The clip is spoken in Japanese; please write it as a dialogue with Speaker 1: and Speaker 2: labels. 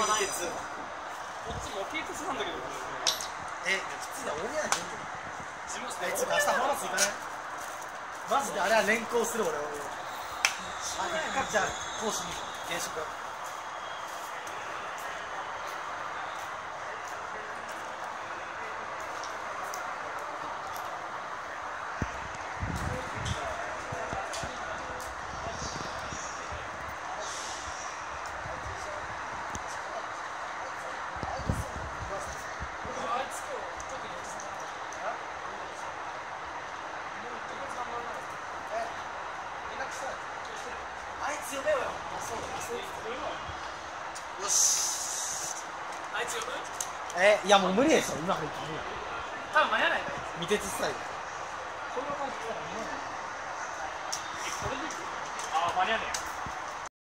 Speaker 1: 近鉄。
Speaker 2: こっちも近鉄なんだけど。
Speaker 1: 普通だ、俺やん。
Speaker 2: 自分
Speaker 1: 明日浜松行かない？マジであれは連行する俺。あ、行くかじゃあ講師に現職。あいつ呼べよ。よし。
Speaker 2: あいつ呼ぶ？
Speaker 1: いやもう無理でしょ、今から行くの。
Speaker 2: 多分間に合わないから。
Speaker 1: 未鉄スタイル。
Speaker 2: ああ、間に合わねえよ。